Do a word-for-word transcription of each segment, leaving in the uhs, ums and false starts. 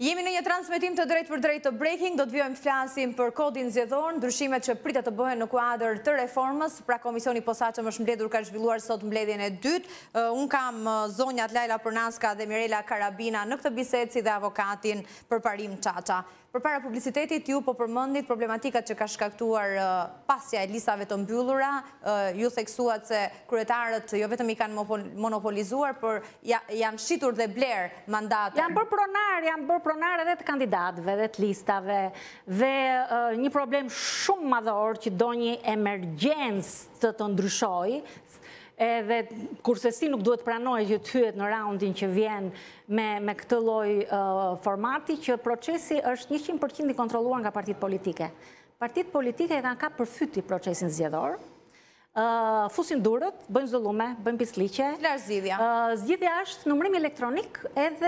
Jemi në një transmetim të drejt për drejt të Breaking, do të vjojmë flasim për kodin zgjedhor, ndryshimet që pritet të bëhen në kuadër të reformës, pra Komisioni Posaçëm është mbledhur, ka zhvilluar sot mbledhjen e dytë. Unë kam zonjat Laila Përnaska dhe Mirela Karabina në këtë bisedë si dhe avokatin Përparim Çaça. Përpara publicitetit, ju po përmendit problematikat që ka shkaktuar pasja e listave të mbyllura, ju theksuat se kryetarët jo vetëm i kanë monopolizuar, por janë shitur dhe bler mandatën. Janë bërë pronar, janë bërë pronar edhe të kandidatëve dhe të listave, dhe një problem shumë madhor që do një emergjencë të të ndryshoj, edhe kurse si nuk duhet pranoj që të hyet në raundin që vjen me këtë lloj formati, që procesi është njëqind përqind i kontrolluar nga partitë politike. Partitë politike e kanë kapur përfyti procesin zgjedhor, fusin durët, bëjnë zullume, bëjnë pisliqe. Çfarë zgjidhja? Zgjidhja është numërim elektronik edhe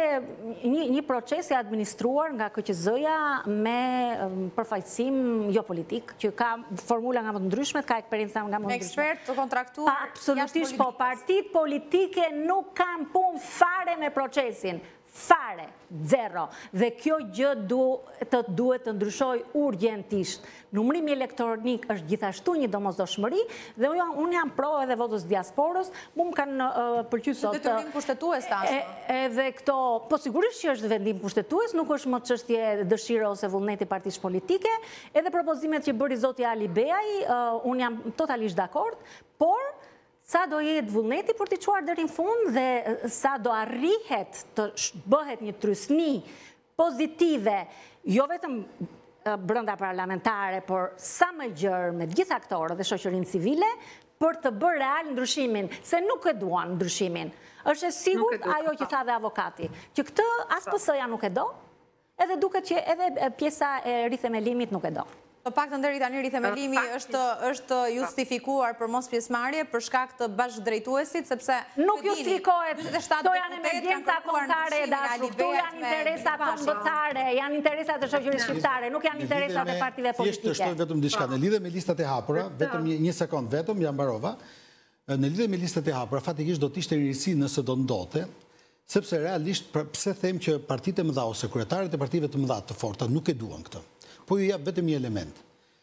një proces i administruar nga K Q Z-ja me përfaqësim jo politik, që ka formula nga më të ndryshme, ka eksperiencë nga më të ndryshme. Ekspert të kontraktuar. Absolutisht po, partitë politike nuk kanë punë fare me procesin. Fare, zero. Dhe kjo gjë të duhet të ndryshoj urgjentisht. Numërimi elektronik është gjithashtu një domosdoshmëri dhe unë jam pro edhe votës diasporës, mu më kanë përqy sot... Detyrim kushtetues tashmë. Edhe këto, po sigurisht që është vendim kushtetues, nuk është më çështje dëshire ose vullneti partish politike, edhe propozimet që bëri zoti Ali Beaj, unë jam totalisht dakord, por sa do jetë vullneti për t'i çuar deri në fund dhe sa do arrihet të bëhet një trysni pozitive, jo vetëm brenda parlamentare, por sa më gjerë me gjithë aktorët dhe shoqërinë civile, për të bërë real ndryshimin, se nuk e duan ndryshimin. Është e sigurt ajo që tha dhe avokati, që këtë as P S-ja nuk e do, edhe duket që edhe pjesa e rithemelimit nuk e do. Të paktën deri tani rithemelimi është justifikuar për mos pjesëmarrje për shkak të bashkëdrejtuesit, sepse nuk justifikohet, to janë emergjenca kombëtare e dashur, këtu janë interesa kombëtare, janë interesa të shoqërisë shqiptare, nuk janë interesa të partive politike. Thjesht të shtoj vetëm diçka në lidhje me listat e hapura, vetëm një sekond vetëm, ja mbarova. Në lidhje me listat e hapura, fatikisht do të ishte ririsi nëse do ndote, sepse realisht pse them që partitë e mëdha ose kryetarët e partive të mëdha të forta nuk e duan këtë. Po ju jap vetëm një element.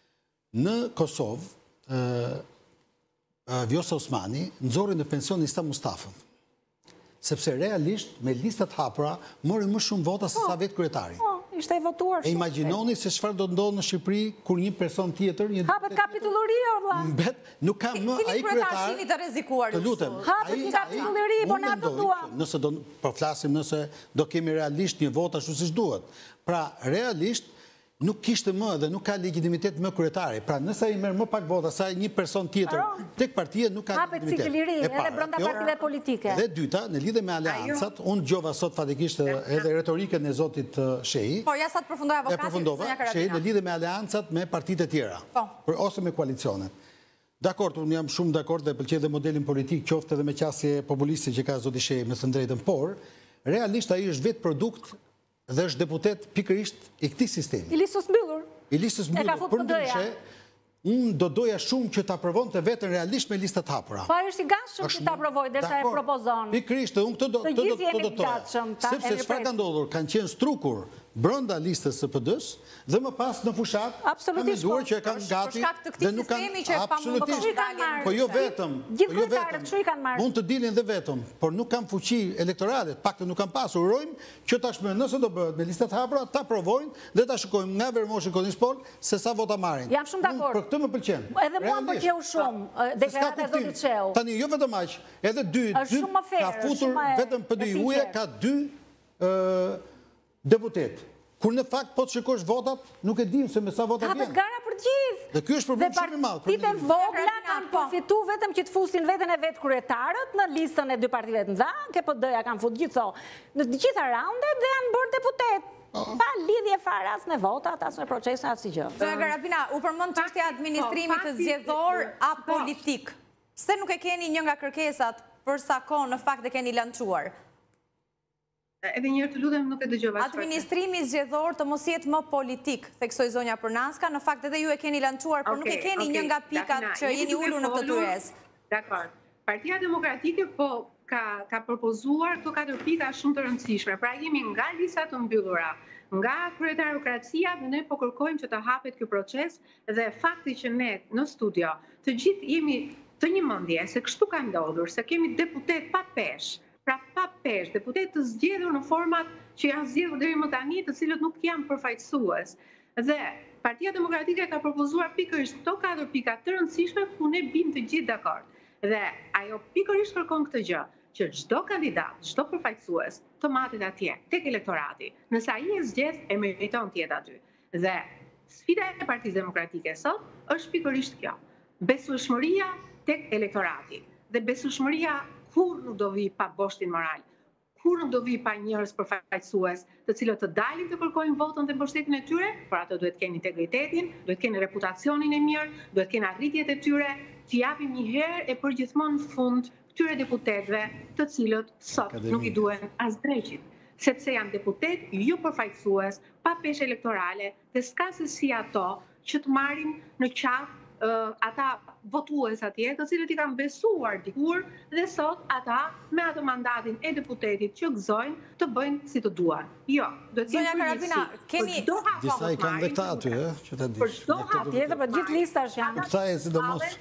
Në Kosovë, Vjosa Osmani nxorri në pension Isa Mustafën, sepse realisht me listat hapura mori më shumë vota se sa vetë kryetari. Ishte e votuar shumë. E imagjinoni se çfarë do të ndodhë në Shqipëri kur një person tjetër, një hapet kapitullori vëlla. Mbet, nuk ka më ai kryetar. Cili të rrezikuar. Të lutem. Hapet kapitullori, po na të duam. Nëse do po flasim nëse do kemi realisht një vot ashtu siç duhet. Pra realisht nuk kishte më dhe nuk ka legitimitet më kryetari. Pra nëse ai merr më pak vota sa një person tjetër, tek partia nuk ka legitimitet. Hapet cikël i ri edhe brenda partive politike. Dhe dyta, në lidhje me aleancat, unë dëgjova sot fatikisht edhe retorikën e zotit Shehi. Po ja sa të përfundoj avokati. E përfundova, Shehi në lidhje me aleancat me partitë e tjera. Po. Ose me koalicionet. Dakord, unë jam shumë dakord dhe pëlqej dhe modelin politik, qoftë edhe me qasje populiste që ka zoti Shehi, me thënë drejtën, por realisht ai është vetë produkt dhe është deputet pikërisht i këtij sistemi. I listës mbyllur. I listës mbyllur. Për ndryshe, unë do doja shumë që ta aprovonte vetën realisht me listat hapura. Po ai është i gatshëm që ta aprovojë derisa e propozon. Pikërisht, unë këtë do të do të sepse çfarë ka ndodhur, kanë qenë strukur brenda listës së P D-s dhe më pas në fushat kanë menduar që e kanë gati dhe nuk kanë absolutisht. Po jo vetëm, po jo vetëm. Mund të dilin dhe vetëm, por nuk kanë fuqi elektorale, paktën nuk kanë pasur. Urojmë që tashmë nëse do bëhet me listat hapura, ta provojnë dhe ta shikojmë nga Vermoshi Konispol se sa vota marrin. Jam shumë dakord. Për këtë më pëlqen. Edhe mua më pëlqeu shumë deklarata e zotit Sheu. Tani jo vetëm aq, edhe dy ka futur vetëm P D I-ja ka dy deputet. Kur në fakt po të shikosh votat, nuk e dim se me sa vota vjen. Hapet gara për gjithë. Dhe ky është problem shumë i madh. Dhe partitë vogla kanë përfituar vetëm që të fusin veten e vet kryetarët në listën e dy partive të mëdha, K P D-ja kanë futur gjithë në të gjitha raundet dhe janë bërë deputet. Pa lidhje fare as me votat, as me procesin, as si gjë. Zonja Karabina, u përmend çështja e administrimit të zgjedhor apolitik. Pse nuk e keni një nga kërkesat për sa kohë në fakt e keni lançuar? Edhe njërë të lutem nuk e dëgjova. Administrimi zgjedhor të mos jetë më politik, theksoi zonja Përnaska, në fakt edhe ju e keni lançuar, por nuk e keni një nga pikat që jeni ulur në këtë tyres. Dakor. Partia Demokratike po ka, ka propozuar këto katër pika shumë të rëndësishme. Pra jemi nga lista të mbyllura, nga kryetarokracia dhe ne po kërkojmë që të hapet ky proces dhe fakti që ne në studio të gjithë jemi të një mendje se kështu ka ndodhur, se kemi deputet pa peshë, pra pa peshë, deputet të zgjedhur në format që janë zgjedhur deri më tani, të cilët nuk janë përfaqësues. Dhe Partia Demokratike ka propozuar pikërisht këto katër pika të rëndësishme ku ne bim të gjithë dakord. Dhe ajo pikërisht kërkon këtë gjë, që çdo kandidat, çdo përfaqësues të matet atje tek elektorati. Nëse ai e zgjedh, e meriton të jetë aty. Dhe sfida e Partisë Demokratike sot është pikërisht kjo. Besueshmëria tek elektorati. Dhe besueshmëria kur nuk do vi pa boshtin moral. Kur nuk do vi pa njerëz përfaqësues, të cilët të dalin të kërkojnë votën dhe mbështetjen e tyre, por ato duhet të kenë integritetin, duhet të kenë reputacionin e mirë, duhet të kenë arritjet e tyre, të japim një herë e përgjithmonë në fund këtyre deputetëve të cilët sot nuk i duhen as dreqit, sepse janë deputet jo përfaqësues, pa peshë elektorale, dhe s'ka se si ato që të marrin në qafë uh, ata votues atje, të cilët i kanë besuar dikur dhe sot ata me atë mandatin e deputetit që gëzojnë të bëjnë si të duan. Jo, do të Zonja Karabina, kemi disa i kanë dhe këta aty, që të dish. Tjetër, për gjithë listash janë. Këta e sidomos.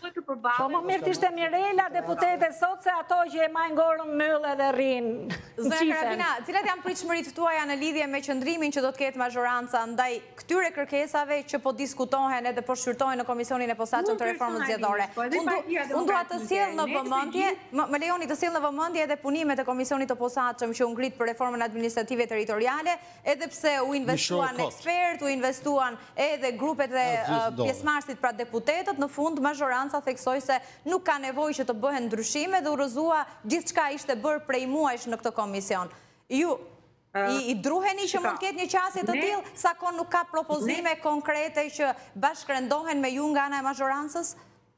Po më mirë t'ishte Mirela, deputete sot, se ato që e majnë gorën mëllë edhe rinë. Zonja Karabina, cilat janë pritshmëritë tuaja në lidhje me qëndrimin që do të ketë mazhoranca ndaj këtyre kërkesave që po diskutohen edhe po shqyrtohen në Komisionin e Posaçëm të Reformës Zgjedhore? Unë dua të sjell në vëmendje, më lejoni të sjell në vëmendje edhe punimet e Komisionit të Posaçëm që u ngrit për reformën administrative territoriale, edhe pse u investuan ekspert, u investuan edhe grupet e pjesëmarrësit pra deputetët, në fund mazhoranca theksoj se nuk ka nevojë që të bëhen ndryshime dhe urrëzua gjithçka ishte bërë prej muajsh në këtë komision. Ju i druheni që mund ketë një qasje të tillë, sa kohë nuk ka propozime konkrete që bashkërendohen me ju nga ana e mazhorancës?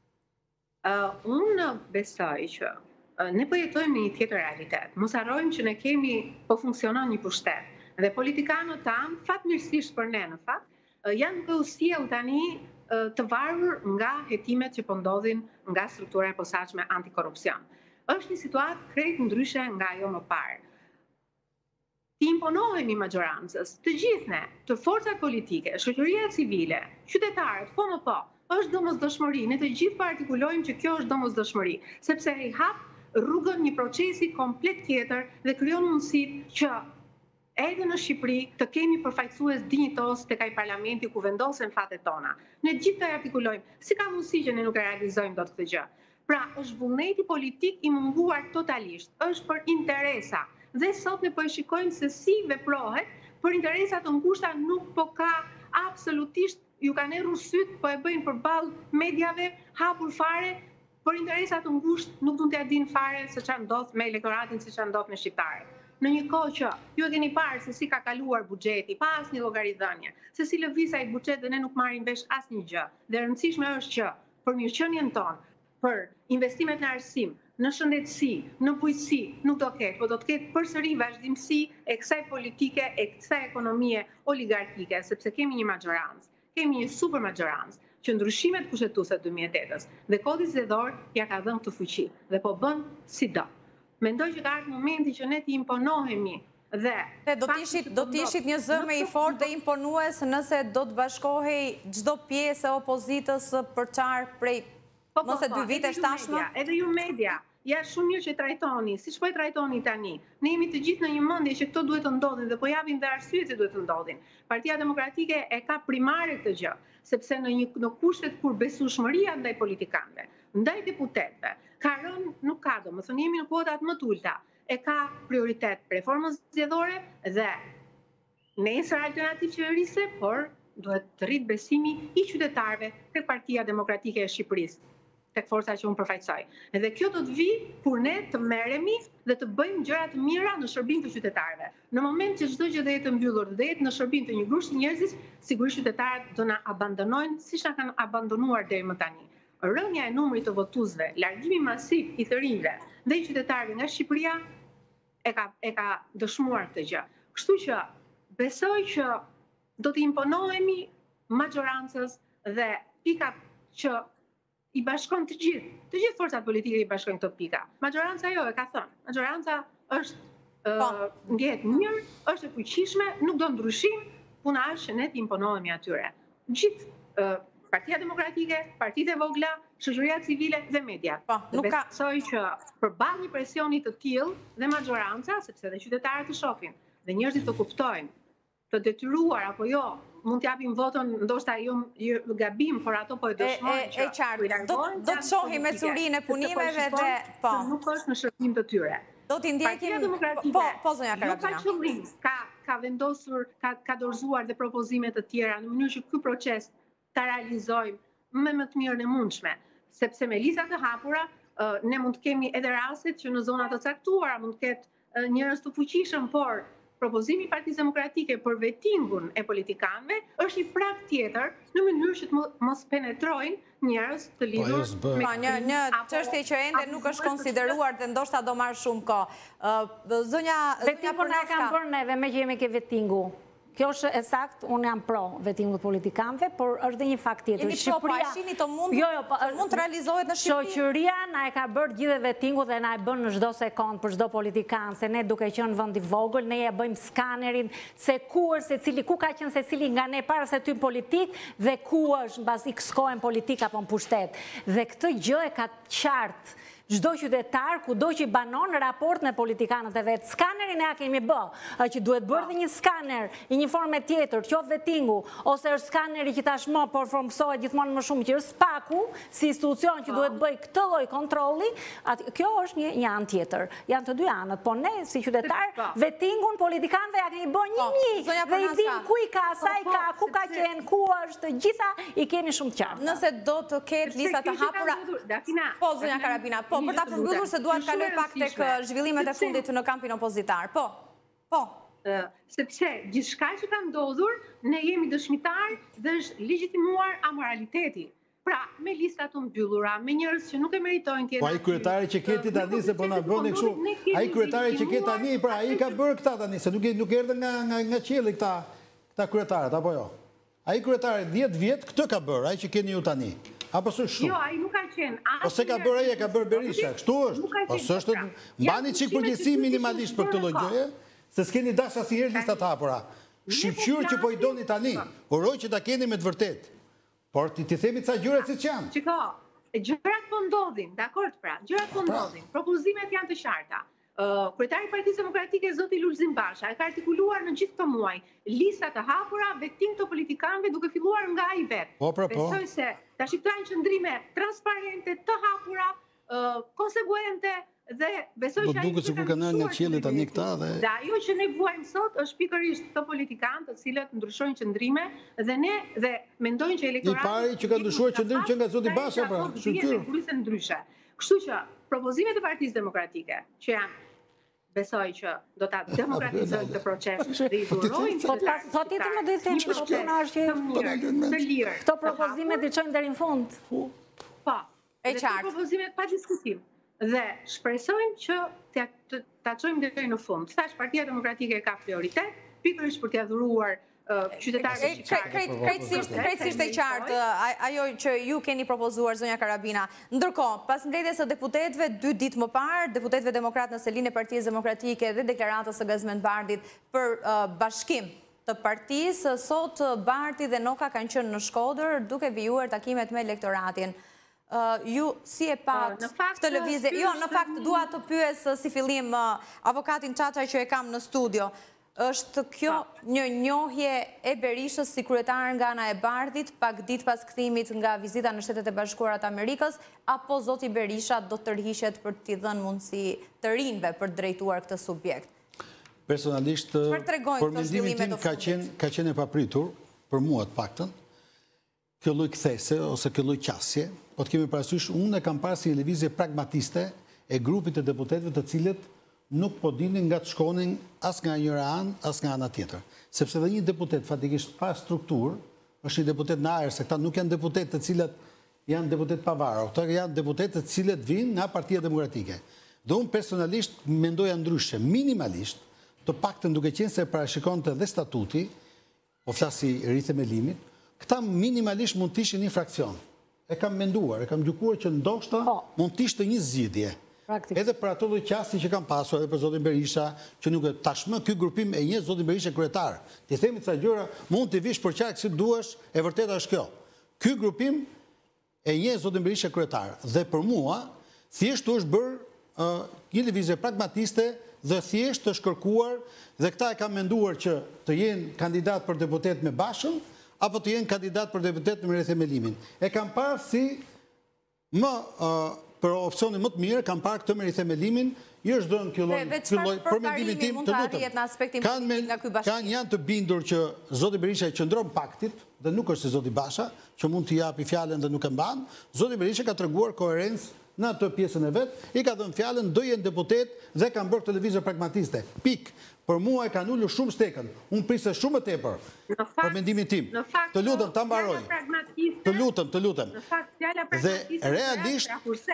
Unë besoj që ne po jetojmë në një tjetër realitet. Mos harrojmë që ne kemi po funksionon një pushtet. Dhe politikanët tanë, fatmirësisht për ne në fakt, janë të usjell tani të varur nga hetimet që po ndodhin nga struktura e posaçme antikorrupsion. Është një situatë krejt ndryshe nga ajo më parë. Ti imponohemi majorancës, të gjithë ne, të forcat politike, shoqëria civile, qytetarët, po më po, është domosdoshmëri. Ne të gjithë po artikulojmë që kjo është domosdoshmëri, sepse i hap rrugën një procesi komplet tjetër dhe krijon mundësitë që edhe në Shqipëri të kemi përfaqësues dinjitos tek ai parlamenti ku vendosen fatet tona. Ne gjithë të artikulojmë, si ka mundësi që ne nuk e realizojmë dot këtë gjë. Pra, është vullneti politik i munguar totalisht, është për interesa. Dhe sot ne po e shikojmë se si veprohet për interesa të ngushta, nuk po ka absolutisht, ju kanë errur syt, po e bëjnë përballë mediave, hapur fare, për interesa të ngushtë nuk mund t'ia dinë fare se çfarë ndodh me elektoratin, se çfarë ndodh me shqiptarët. Në një kohë që ju e keni parë se si ka kaluar buxheti, pa asnjë llogaridhënie, se si lëviz ai buxhet dhe ne nuk marrim vesh asnjë gjë. Dhe e rëndësishme është që për mirëqenien tonë, për investimet në arsim, në shëndetësi, në bujqësi, nuk do ketë, por do të ketë përsëri vazhdimsi e kësaj politike, e kësaj ekonomie oligarkike, sepse kemi një majorancë, kemi një super majorancë, që ndryshimet kushtetuese të dy mijë e tetës dhe kodi zgjedhor ja ka dhënë këtë fuqi dhe po bën sido. Mendoj që ka ardhur momenti që ne të imponohemi dhe do të ishit do të ishit një zë më i fortë dhe imponues nëse do të bashkohej çdo pjesë e opozitës për çar prej mos e dy vitesh tashmë. Edhe ju media, ja shumë mirë që trajtoni, siç po e trajtoni tani. Ne jemi të gjithë në një mendje që këto duhet të ndodhin dhe po japim dhe arsyet se duhet të ndodhin. Partia Demokratike e ka primare këtë gjë, sepse në një në kushtet kur besueshmëria ndaj politikanëve, ndaj deputetëve, ka rënë, nuk ka do, më thënë jemi në kuotat më të ulta, e ka prioritet reformës zgjedhore dhe nesër alternativë qeverise, por duhet të rrit besimi i qytetarëve tek Partia Demokratike e Shqipërisë, tek forca që unë përfaqësoj. Dhe kjo do të vi kur ne të merremi dhe të bëjmë gjëra të mira në shërbim të qytetarëve. Në moment që çdo gjë do jetë mbyllur dhe jetë në shërbim të një grushi njerëzish, sigurisht qytetarët do na abandonojnë siç na kanë abandonuar deri më tani. Rënja e numrit të votuesve, largimi masiv i të rinjve dhe i qytetarëve nga Shqipëria e ka e ka dëshmuar këtë gjë. Kështu që besoj që do të imponohemi majorancës dhe pikat që i bashkon të gjithë, të gjithë forcat politike i bashkojnë këto pika. Majoranca jo e ka thënë, majoranca është ndjehet mirë, është e fuqishme, nuk do ndryshim, puna është që ne të imponohemi atyre. Gjithë Partia Demokratike, partitë e vogla, shoqëria civile dhe media. Besoj që përballë një presioni të tillë dhe majoranca, sepse dhe qytetarët të shohin, dhe njerëzit të kuptojnë, të detyruar apo jo, mund t'japim votën, ndoshta jo gabim, por ato po e dëshmojnë që e qartë, do të shohim me curinë e punimeve dhe po. Nuk është në shërbim të tyre. Do t'i ndjekim, po, po zonja Karabina. Ka qëllim, ka vendosur, ka dorëzuar dhe propozime të tjera në mënyrë që ky proces ta realizojmë me më të mirën e mundshme, sepse me listat e hapura ne mund të kemi edhe rastet që në zona të caktuara mund të ketë njerëz të fuqishëm, por propozimi i Partisë Demokratike për vetingun e politikanëve është një prag tjetër në mënyrë që të mos penetrojnë njerëz të lidhur me një çështje që ende nuk është konsideruar dhe ndoshta do marrë shumë kohë. Zonja Vetingun na kanë bërë neve me që jemi ke vetingu. Kjo është e sakt, unë jam pro vetingut politikanëve, por është dhe një fakt tjetër. Jeni pro, po a shihni të mund të realizohet në Shqipëri? Shoqëria na e ka bërë gjithë vetingut dhe na e bën në çdo sekond për çdo politikan, se ne duke qenë vend i vogël, ne ja bëjmë skanerin se ku është secili, ku ka qenë secili nga ne para se ty politik dhe ku është mbas X kohën politik apo në pushtet. Dhe këtë gjë e ka qartë çdo qytetar, kudo që banon në raport me politikanët e vetë. Skanerin e a kemi bë, që duhet bërë dhe një skaner i një forme tjetër, qoftë vetingu, ose është skaneri që tashmë por formësohet gjithmonë më shumë që është spaku, si institucion që duhet bëj këtë lloj kontrolli, kjo është një anë tjetër. Janë të dy anët, po ne si qytetar, vetingun politikanëve ja kemi bë një një, dhe i dim ku i ka, sa i ka, ku ka qenë, ku është, gjitha i kemi shumë të qartë. Nëse do të ketë lista të hapura, po zonja Karabina, po, për ta përmbyllur se duat kaloj pak tek zhvillimet e fundit në kampin opozitar. Po, po. Sepse gjithçka që ka ndodhur, ne jemi dëshmitar dhe është legjitimuar amoraliteti. Pra, me lista të mbyllura, me njerëz që nuk e meritojnë tjetër. Po ai kryetari që keti tani se po na bëni kështu. Ai kryetari që ket tani, pra ai ka bërë këta tani, se nuk nuk erdhën nga nga nga qielli këta këta kryetarët apo jo. Ai kryetari dhjetë vjet këtë ka bërë, ai që keni ju tani. Apo së shumë? Jo, ai nuk ka qenë. Ose ka bërë ai, ka bërë Berisha, kështu është. Ose është mbani çik përgjegjësi minimalisht për këtë lloj gjëje, se s'keni dash asnjëherë lista të hapura. Shqipqyr që po i doni tani, uroj që ta keni me të vërtetë. Por ti ti themi ca gjëra siç janë. Çiko, gjërat po ndodhin, dakord pra, gjërat po ndodhin. Propozimet janë të qarta. Kryetari i Partisë Demokratike zoti Lulzim Basha e ka artikuluar në gjithë këto muaj lista të hapura, vetim të politikanëve duke filluar nga ai vet. Besoj se tash këto janë qëndrime transparente, të hapura, konsekuente dhe besoj që ai duket sikur kanë nga qielli tani këta dhe Dhe ajo që ne vuajmë sot është pikërisht këto politikanë të cilët ndryshojnë qëndrime dhe ne dhe mendojnë që elektorati i pari që ka ndryshuar qëndrim që nga zoti Basha pra, shqyrtyr. ndryshe. Kështu që propozimet e Partisë Demokratike që janë besoj që do ta demokratizojnë këtë proces dhe i durojnë qytetarët. Po ti më do të thënë që puna është të lirë. Këto propozime i çojnë deri në fund. Po. E qartë. Propozimet pa diskutim. Dhe shpresojmë që ta çojmë deri në fund. Thash Partia Demokratike ka prioritet, pikërisht për t'ia dhuruar qytetarëve krejtësisht e qartë ajo që ju keni propozuar zonja Karabina. Ndërkohë, pas mbledhjes së deputetëve dy ditë më parë, deputetëve demokratë në selinë e Partisë Demokratike dhe deklaratës së Gazmend Bardit për bashkim të partisë, sot Bardi dhe Noka kanë qenë në Shkodër duke vijuar takimet me elektoratin. Ju si e pat këtë lëvizje? Jo, në fakt dua të pyes si fillim avokatin Çaçaj që e kam në studio. Është kjo një njohje e Berishës si kryetar nga ana e Bardit, pak ditë pas kthimit nga vizita në Shtetet e Bashkuara të Amerikës, apo zoti Berisha do të tërhiqet për t'i dhënë mundësi të rinjve për të drejtuar këtë subjekt? Personalisht, për mendimin tim ka qenë ka qenë e papritur, për mua të paktën, kjo lloj kthese ose kjo lloj qasje, po të kemi parasysh, unë e kam parë si një lëvizje pragmatiste e grupit të deputetëve të cilët nuk po dinin nga të shkonin as nga njëra anë, as nga ana tjetër. Sepse dhe një deputet fatikisht pa strukturë, është një deputet në ajër, se këta nuk janë deputet të cilët janë deputet pavarë, këta janë deputet të cilët vinë nga Partia Demokratike. Dhe unë personalisht mendoja ndryshe, minimalisht, të paktën duke qenë se parashikonte dhe statuti, o flasi rrithemelimit, këta minimalisht mund të ishin një fraksion. e kam menduar, e kam gjykuar që ndoshta mund t'ishte një zgjidhje. Edhe për ato lloj qasti që kam pasur, edhe për zotin Berisha, që nuk e tashmë ky grupim e një zotin Berisha kryetar. Ti themi ca gjëra, mund t'i vish për qark si duash, e vërteta është kjo. Ky grupim e një zotin Berisha kryetar. Dhe për mua, thjesht është bërë një lëvizje pragmatiste dhe thjesht është kërkuar, dhe këta e kam menduar që të jenë kandidat për deputet me Bashën, apo të jenë kandidat për deputet me rithemelimin. E kam parë si më për opcionin më të mirë, kam parë këtë me rithemelimin, i është dhënë kjo lloj për mendimin tim të lutem. Kanë janë të bindur që zoti Berisha i qëndron paktit, dhe nuk është si zoti Basha, që mund t'i japi fjalën dhe nuk e mban. Zoti Berisha ka treguar koherencë në atë pjesën e vet, i ka dhënë fjalën, do jenë deputet dhe kanë bërë këtë lëvizje pragmatiste. Pik. Për mua e kanë ulur shumë stekën. Unë prisë shumë më tepër. Për mendimin tim. Të lutem ta mbaroj. Të lutem, të lutem. Dhe realisht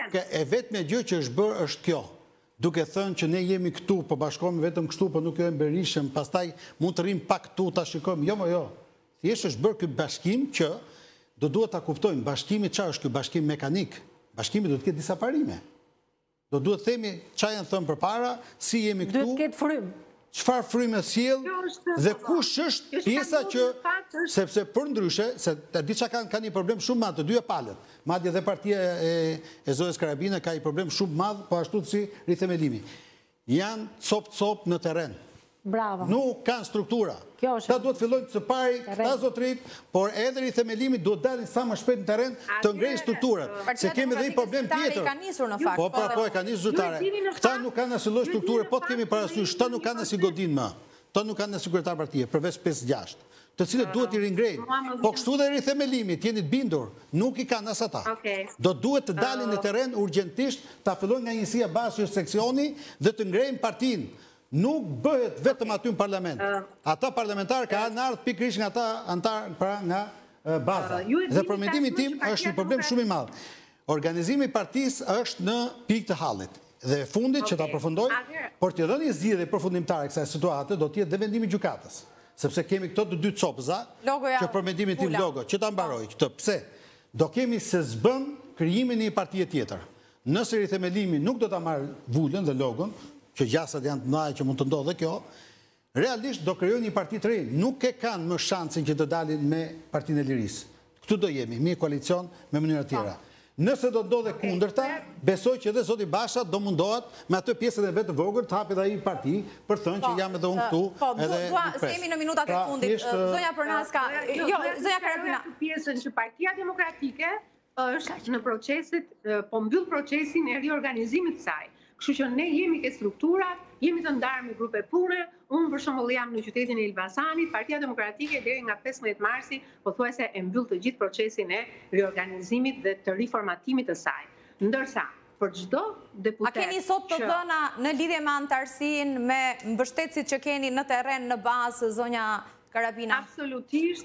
e vetme gjë që është bërë është kjo. Duke thënë që ne jemi këtu, po bashkohemi vetëm kështu, po nuk jemi Berishën, pastaj mund të rrim pak këtu ta shikojmë. Jo, jo. Thjesht është bërë ky bashkim që do duhet ta kuptojmë. Bashkimi çfarë është ky bashkim mekanik? Bashkimi do të ketë disa parime. Do duhet themi çfarë janë thënë përpara, si jemi këtu. Do të ketë frym. Çfarë frymë sjell dhe kush është pjesa që sepse për ndryshe, se di çka kanë kanë një problem shumë madh të dyja palët. Madje edhe partia e e Zoës Karabina ka një problem shumë madh, po ashtu si rithemelimi. Janë cop-cop në terren. Bravo. Nuk kanë struktura. Ta duhet fillojnë të pari ta zotrit, por edhe rithemelimi duhet dalin sa më shpejt në terren të ngrejnë strukturat. Se kemi edhe një problem tjetër. Po, po, po, e ka nisur zyrtare. Këta nuk kanë asnjë lloj strukture, po të kemi parasysh, këta nuk kanë asnjë godin më. Këta nuk kanë asnjë sekretar partie, përveç pesë gjashtë, të cilët duhet i ringrejnë. Po kështu dhe rithemelimi, jeni të bindur, nuk i kanë as ata. Do duhet të dalin në terren urgjentisht, ta fillojnë nga njësia bazë seksioni dhe të ngrejnë partinë. Nuk bëhet vetëm aty në parlament. Ata parlamentarë ka në ardhë pikërisht nga ata antarë pra nga baza. Dhe për mendimin tim është një problem shumë i madh. Organizimi i partisë është në pikë të hallit. Dhe fundit që ta përfundoj, por të dhënë një zgjidhje përfundimtare kësaj situate do të jetë dhe vendimi i gjykatës. Sepse kemi këto të dy copëza, që për mendimin tim logo, që ta mbaroj këtë. Pse? Do kemi se zbën krijimin e një partie tjetër. Nëse rithemelimi nuk do ta marrë vulën dhe logon, që gjasat janë të mëdha që mund të ndodhe kjo, realisht do krijojnë një parti të re. Nuk e kanë më shansin që të dalin me Partinë e Lirisë. Këtu do jemi, me koalicion, me mënyra tjera. Nëse do ndodhe kundërta, besoj që edhe zoti Basha do mundohet me atë pjesën e vetë vogël të hapë edhe ai parti për thënë që jam edhe unë këtu. Po, dua se jemi në minutat e fundit. Zonja Përnaska, jo, zonja Karabina. Pjesën që Partia Demokratike është në procesit, po mbyll procesin e riorganizimit të saj. Kështu që ne jemi ke strukturat, jemi të ndarë me grupe pune, unë për shembull jam në qytetin e Elbasanit, Partia Demokratike deri nga pesëmbëdhjetë marsi pothuajse e mbyll të gjithë procesin e riorganizimit dhe të riformatimit të saj. Ndërsa për çdo deputet. A keni sot të dhëna në lidhje me antarësinë me mbështetësit që keni në terren në bazë, zonja Karabina? Absolutisht.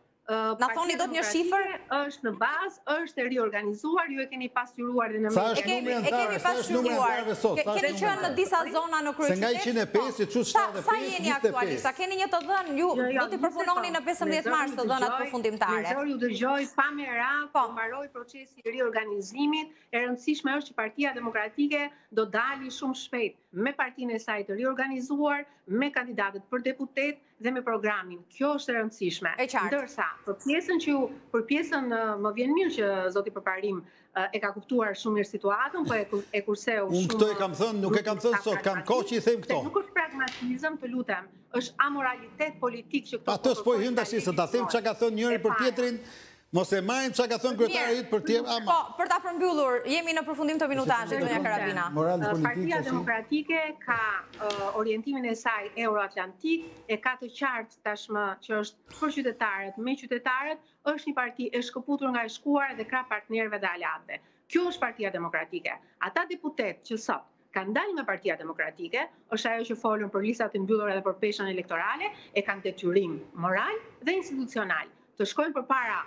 Na thoni dot një shifër? Është në bazë, është e riorganizuar, ju e keni pasqyruar dhe në media. E kemi pasqyruar. Keni qenë në disa zona në kryeqytet. Se nga njëqind e pesë, çu shtatë e pesë. Sa jeni aktualisht? Sa keni një të dhënë? Ju do t'i përpunoni në pesëmbëdhjetë mars të dhënat përfundimtare. Nëse ju dëgjoj pa merak, po mbaroi procesi i riorganizimit, e rëndësishme është që Partia Demokratike do dali shumë shpejt me partinë e saj të riorganizuar, me kandidatët për deputet dhe me programin. Kjo është e rëndësishme. Ndërsa, për pjesën që ju, për pjesën më vjen mirë që zoti Përparim e ka kuptuar shumë mirë situatën, po e kurseu shumë. Unë këto e kam thënë, nuk e kam thënë sot, kam kohë që i them këto. Nuk është pragmatizëm, të lutem, është amoralitet politik që këto. Ato s'po i hyn tash se ta them çka ka thënë njëri për tjetrin. Mos e marrin çka ka thënë kryetari yt për tjetër. Po, për ta përmbyllur, jemi në përfundim të minutazhit, zonja Karabina. Partia Demokratike ka orientimin e saj euroatlantik, e ka të qartë tashmë që është për qytetarët, me qytetarët, është një parti e shkëputur nga e shkuar dhe ka partnerëve dhe aleatëve. Kjo është Partia Demokratike. Ata deputet që sot kanë dalë nga Partia Demokratike, është ajo që folën për listat e mbyllura dhe për peshën elektorale, e kanë detyrim moral dhe institucional të shkojnë përpara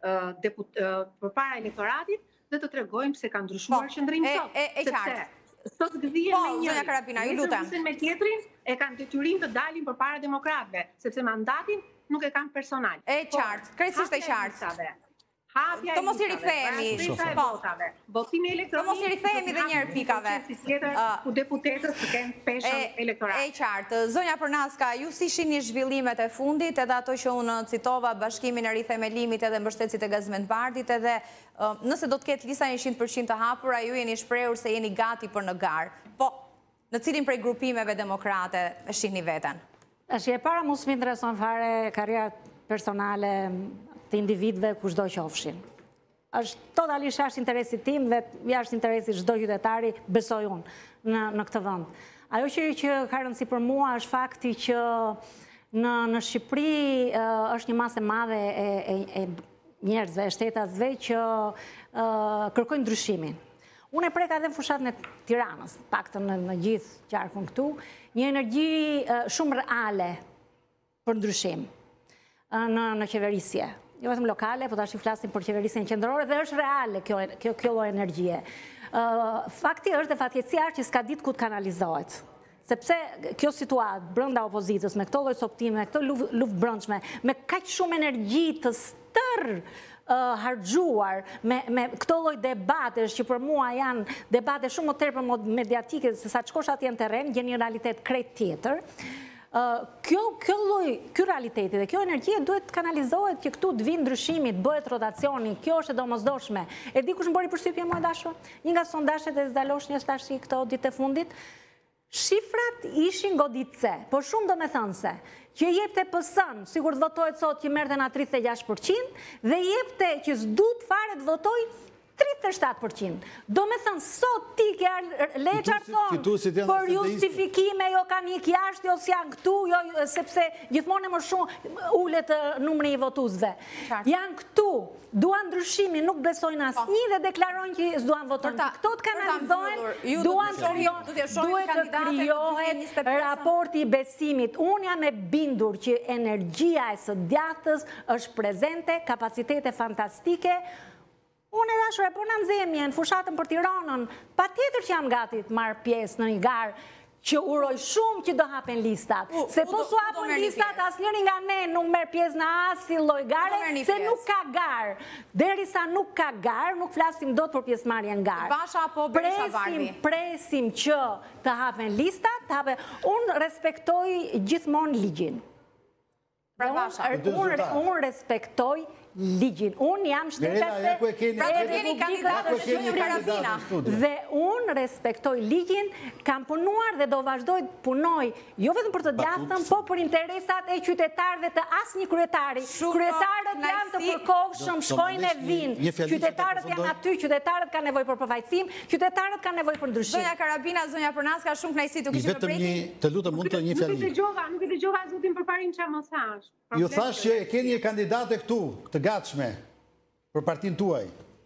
për para elektoratit dhe të tregojmë se kanë ndryshuar qëndrimi sot. E qartë. Sot gëdhien me njëri. Po, zonja Karabina, ju lutem. Me tjetrin e kanë detyrim të dalin për para demokratëve, sepse mandatin nuk e kanë personal. E qartë, krejtësisht e qartë. hapja Të mos i rikthehemi. e votave. Votimi elektronik. Të mos i rikthehemi edhe një herë pikave. Ku deputetët të kenë peshën elektorale. E qartë. Zonja Përnaska, ju si shihni zhvillimet e fundit, edhe ato që unë citova, bashkimin e rithemelimit edhe mbështetësit e gazmenbardit, edhe nëse do të ketë lista njëqind përqind të hapura, ju jeni shprehur se jeni gati për në garë. Po, në cilin prej grupimeve demokrate e shihni veten? Është e para mos më intereson fare karriera personale të individëve kushdo qofshin. Është totalisht jashtë interesit tim dhe jashtë interesit çdo qytetari, besoj unë në në këtë vend. Ajo që që ka rëndësi për mua është fakti që në në Shqipëri uh, është një masë e madhe e, e, e njerëzve, e shtetasve që uh, kërkojnë ndryshimin. Unë e preka edhe në fushatën e Tiranës, paktën në, në gjithë qarkun këtu, një energji uh, shumë reale për ndryshim uh, në, në qeverisje. Jo vetëm lokale, po tash i flasim për qeverisjen qendrore dhe është reale kjo kjo kjo lloj energjie. Uh, fakti është dhe fatkeqësia që s'ka ditë ku të kanalizohet. Sepse kjo situatë brenda opozitës me këto lloj soptime, me këto luftë brendshme, me kaq shumë energji të stër uh, harxuar, me me këto lloj debatesh që për mua janë debate shumë më tepër mediatike se sa çkosh atje në terren, gjeni një realitet krejt tjetër. Uh, kjo, kjo loj, kjo realiteti dhe kjo energjie duhet të kanalizohet që këtu të vinë ndryshimi, të bëhet rotacioni, kjo është e domosdoshme. E di kush më bëri përshtypje mua dashur? Një nga sondazhet e Zdaloshnjës tash këto ditë e fundit, shifrat ishin goditse, por shumë domethënëse, që jepte P S-n, sigur të votohet sot që merrte na tridhjetë e gjashtë përqind, dhe jepte që s'duhet fare të votoj tridhjetë e shtatë përqind. Do me thënë, sot ti ke leqar thonë, për justifikime jo kanë ik jashtë, jo s'janë këtu, jo, sepse gjithmonë e më shumë ullet numri i votuzve. Janë këtu, duan ndryshimi, nuk besojnë asnjë dhe deklarojnë që s'duan votojnë. Këto të kanalizohen, duan duhet të krijohet raporti i besimit. Unë jam e bindur që energjia e së djathtës është prezente, kapacitete fantastike. Unë e dashur e po në nxemje në fushatën për Tiranën, pa tjetër që jam gati të marrë pjesë në një garë që uroj shumë që do hapen listat. Se po su hapen listat, asë njëri nga ne nuk merë pjesë në asnjë lloj gare, se nuk ka garë. Derisa nuk ka garë, nuk flasim dot për pjesëmarrje në garë. Basha apo Berisha Bardhi? Presim që të hapen listat, të hapen... Unë respektoj gjithmonë ligjin. Pra Basha? Unë respektoj ligjin. Unë jam shtetase pra të keni kandidatën e Zonjë Karabina. Dhe unë respektoj ligjin, kam punuar dhe do vazhdoj të punoj, jo vetëm për të djathtën, po për interesat e qytetarëve të asnjë kryetari. Kryetarët janë të përkohshëm, shkojnë e vinë. Qytetarët janë aty, qytetarët kanë nevojë për përfaqësim, qytetarët kanë nevojë për ndryshim. Zonja Karabina, Zonja Përnaska, shumë kënaqësi të kishim vetëm një, të lutem mund të një fjali. Nuk e dëgjova, nuk e dëgjova zotin përparim çfarë më thash. Ju thash që e keni një kandidate këtu, të gatshme, për partinë tuaj.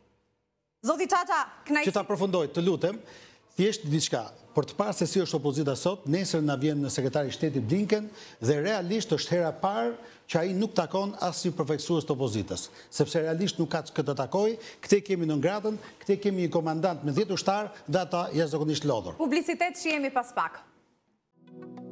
Zoti Çaça, kënaqësi. Që ta përfundoj, të lutem, thjesht diçka, për të parë se si është opozita sot, nesër na vjen në sekretari i shtetit Blinken dhe realisht është hera parë që ai nuk takon asnjë përfaqësues të opozitës, sepse realisht nuk ka këtë takoj, këte kemi në ngratën, këte kemi një komandant me dhjetë ushtar dhe ata jashtëzakonisht lodhur. Publicitet shihemi pas pak.